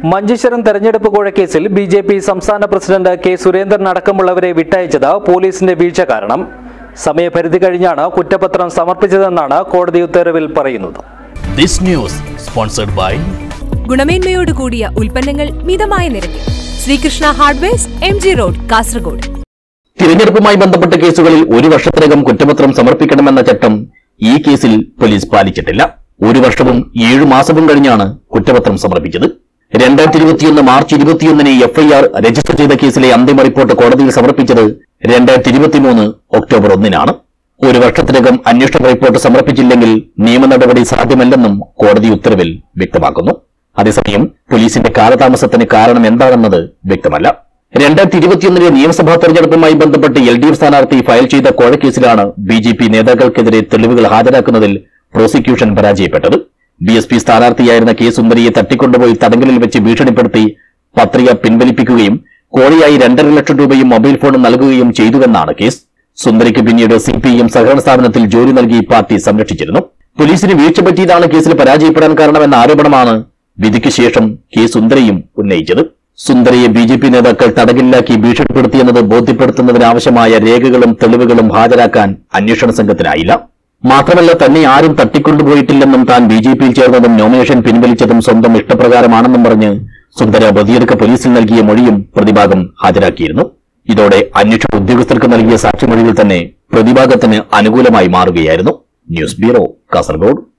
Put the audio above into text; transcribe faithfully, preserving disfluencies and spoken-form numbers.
മഞ്ചേശ്വരം തെരഞ്ഞെടുപ്പ് കോഴക്കേസിൽ B J P സംസ്ഥാന പ്രസിഡന്റ് കെ സുരേന്ദ്രൻ അടക്കമുള്ളവരെ വിട്ടയച്ചത് പോലീസിന്റെ വീഴ്ച കാരണം. സമയപരിധി കഴിഞ്ഞാണ് കുറ്റപത്രം സമർപ്പിച്ചതെന്നാണ് കോടതി ഉത്തരവിൽ പറയുന്നത്. This news sponsored by ഗുണമേന്മയോട് കൂടിയ ഉൽപ്പന്നങ്ങൾ മിതമായ നിരക്കിൽ Sreekrishna hardwares, M G road, Kasaragod. തിരഞ്ഞെടുപ്പുമായി ബന്ധപ്പെട്ട കേസുകളിൽ ഒരു വർഷത്തിനകം കുറ്റപത്രം സമർപ്പിക്കണമെന്ന ചട്ടം ഈ കേസിൽ പോലീസ് പാലിച്ചിട്ടില്ല. ഒരു വർഷവും ഏഴു മാസവും കഴിഞ്ഞാണ് കുറ്റപത്രം സമർപ്പിച്ചത്. രണ്ടായിരത്തി ഇരുപത്തിയൊന്ന് മാർച്ച് ഇരുപത്തിയൊന്നിന് എഫ്ഐആർ രജിസ്റ്റർ ചെയ്ത കേസിലെ അന്തിമ റിപ്പോർട്ട് കോടതിയിൽ സമർപ്പിച്ചത് രണ്ടായിരത്തി ഇരുപത്തിമൂന്ന് ഒക്ടോബർ ഒന്നിനാണ്. ഒരു വർഷത്തിനകം അന്വേഷണ റിപ്പോർട്ട് സമർപ്പിച്ചില്ലെങ്കിൽ നിയമ നടപടി സാധ്യമല്ലെന്നും കോടതി ഉത്തരവിൽ വ്യക്തമാക്കുന്നു. അതേസമയം പോലീസിന്റെ കാലതാമസത്തിന് കാരണം എന്താണെന്നത് വ്യക്തമല്ല. രണ്ടായിരത്തി ഇരുപത്തിയൊന്നിലെ നിയമസഭാ തെരഞ്ഞെടുപ്പുമായി ബന്ധപ്പെട്ട് എൽ ഡി എഫ് സ്ഥാനാർത്ഥി ഫയൽ ചെയ്ത കോഴക്കേസിലാണ് ബി ജെ പി നേതാക്കൾക്കെതിരെ തെളിവുകൾ ഹാജരാക്കുന്നതിൽ പ്രോസിക്യൂഷൻ പരാജയപ്പെട്ടത്. ബി എസ് പി സ്ഥാനാർത്ഥിയായിരുന്ന കെ സുന്ദരിയെ തട്ടിക്കൊണ്ടുപോയി തടങ്കലിൽ വെച്ച് ഭീഷണിപ്പെടുത്തി പത്രിക പിൻവലിപ്പിക്കുകയും കോടിയായി രണ്ടര ലക്ഷം രൂപയും മൊബൈൽ ഫോണും നൽകുകയും ചെയ്തുവെന്നാണ് കേസ്. സുന്ദരിക്ക് പിന്നീട് സി പി എം സഹകരണ സ്ഥാപനത്തിൽ ജോലി നൽകി പാർട്ടി സംരക്ഷിച്ചിരുന്നു. പോലീസിന് വീഴ്ച പറ്റിയതാണ് കേസിൽ പരാജയപ്പെടാൻ കാരണമെന്ന ആരോപണമാണ് വിധിക്ക് ശേഷം കെ സുന്ദരയും ഉന്നയിച്ചത്. സുന്ദരയെ ബി ജെ പി നേതാക്കൾ തടങ്കലിലാക്കി ഭീഷണിപ്പെടുത്തിയെന്നത് ബോധ്യപ്പെടുത്തുന്നതിനാവശ്യമായ രേഖകളും തെളിവുകളും ഹാജരാക്കാൻ അന്വേഷണ സംഘത്തിനായില്ല. മാത്രമല്ല, തന്നെ ആരും തട്ടിക്കൊണ്ടുപോയിട്ടില്ലെന്നും താൻ ബി ജെ പിയിൽ ചേർന്നതും നോമിനേഷൻ പിൻവലിച്ചതും സ്വന്തം ഇഷ്ടപ്രകാരമാണെന്നും പറഞ്ഞ് സുന്ദര ബദിയടുക്ക പോലീസിൽ നൽകിയ മൊഴിയും പ്രതിഭാഗം ഹാജരാക്കിയിരുന്നു. ഇതോടെ അന്വേഷണ ഉദ്യോഗസ്ഥർക്ക് നൽകിയ സാക്ഷിമൊഴിയിൽ തന്നെ പ്രതിഭാഗത്തിന് അനുകൂലമായി മാറുകയായിരുന്നു. News bureau, Kasaragod.